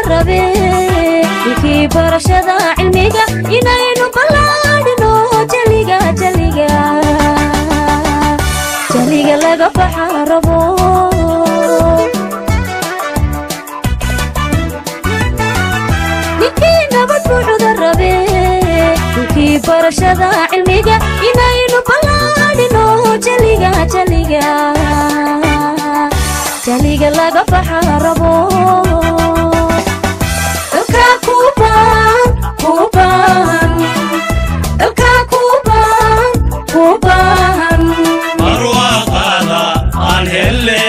rabe ki barashada cilmiga inaynu balaadhino jaliga laga baxarabo rabe ki barashada cilmiga inaynu balaadhino jaliga laga baxarabo dalka kuban marwaqada aan hele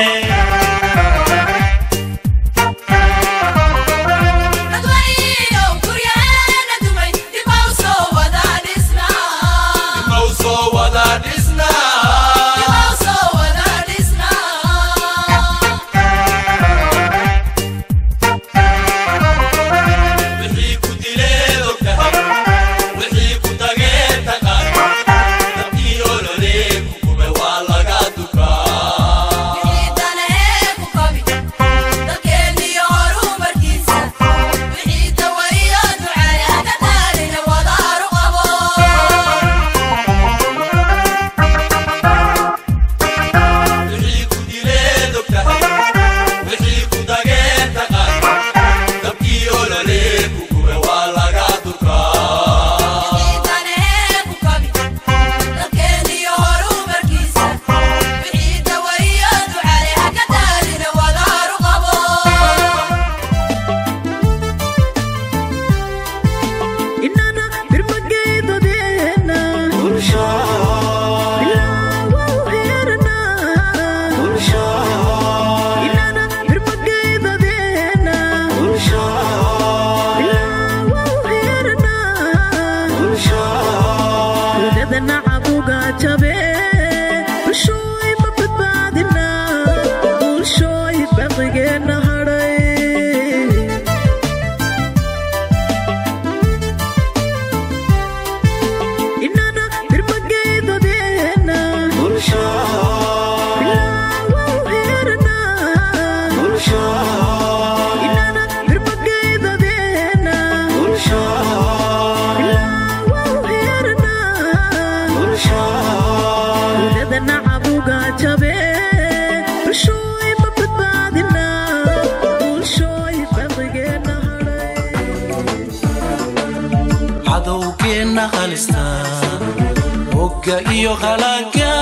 iyo khalaqa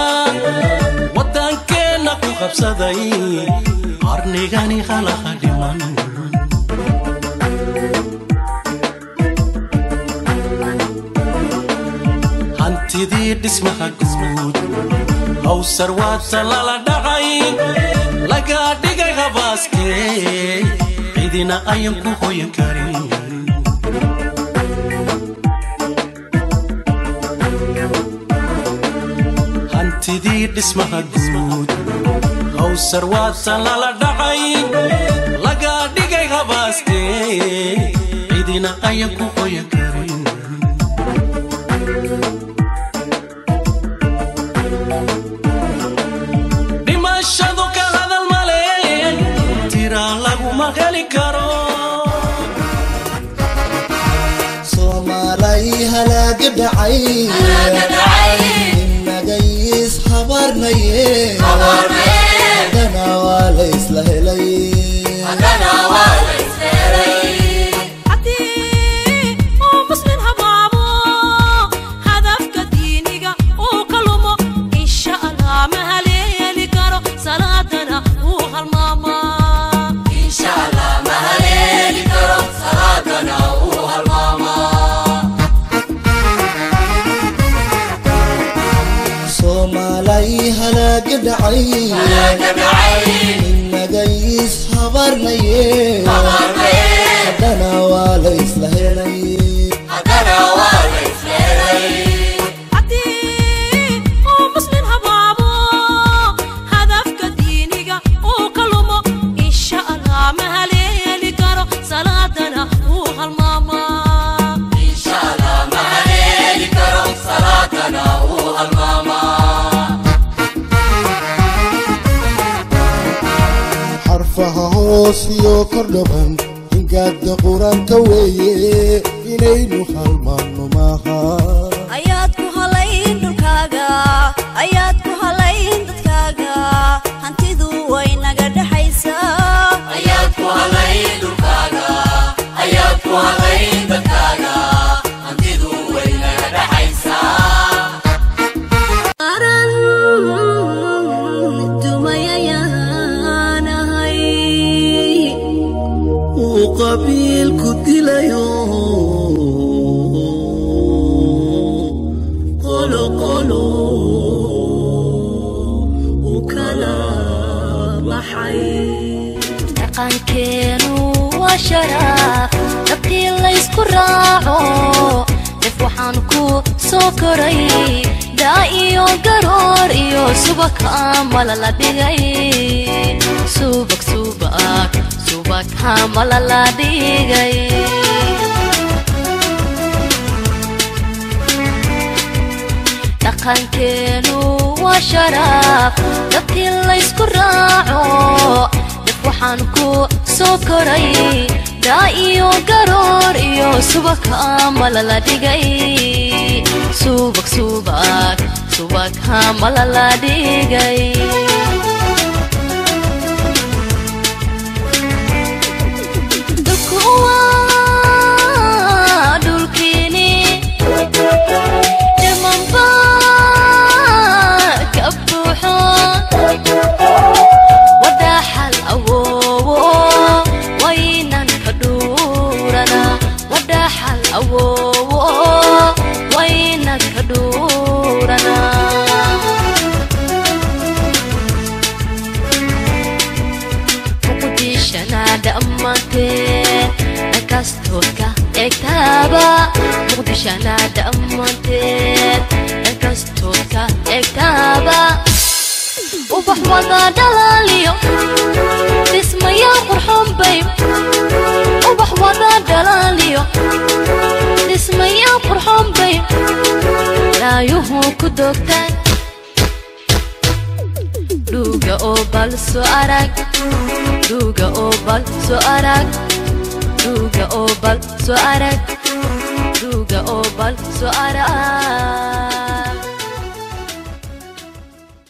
wadankeena ku qabsaday qarnigani khalaqa dhiman hantidii dhismaha guud hawsar waata lala dhacay laga dhigay habaaskee cidina ayan ku hoyan karin sidii dhismaha guud hawsar waata lala dhacay laga dhigay habaaskee cidina ayan ku hoyan karin dhimashadu ka hadal male tira laguma heli karo Soomaalay halaag dhacay hadana waa la isla helay haddii uu muslim habaabo hadafka diiniga uu ka lumo insha allah ma haleeli karo salaadana uu halmaamaa insha allah ma haleeli karo salaadana uu halmaamaa Soomaalay halaag dhacay nagayis habarnaye hadana waa la isla helay haddii uu muslim habaabo hadafka diiniga uu ka lumo insha allah ma haleeli karo salaadana uu halmaamaa insha allah ma haleeli karo salaadana uu halmaamaa حرفها هوس يو كردبان هنقاد قران كويه إنينو خلمان ماها ayaadku halayn dhulkaaga ayaadku halayn dadkaaga hantidu way naga dhaxaysaa ayaadku halayn dhulkaaga ayaadku halayn dadkaaga hantidu way naga dhaxaysaa aran dumayayanahay qabiilku dilayo qolo ukala baxay dhaqankeenu waa sharaf dadkii la isku raaco def waxaan ku soo koray daa iyo garoor iyo subag hamala la dhigay subag hamala la dhigay dhaqankeenu waa sharaf dadkii la isku raaco def waxaan ku soo koray daa iyo garoor iyo subag hamala la dhigay subag hamala la dhigay مقدشنا دمنتين انكستوكا اكتابا وبحوضا دلاليو اسمي يا فرحون بيب وبحوضا دلاليو اسمي يا فرحون بيب لا يهو كدوكتان دوغا اوبال سؤالك دوغا اوبال سؤالك دوغا اوبال سؤالك دوغا اوبال سؤالك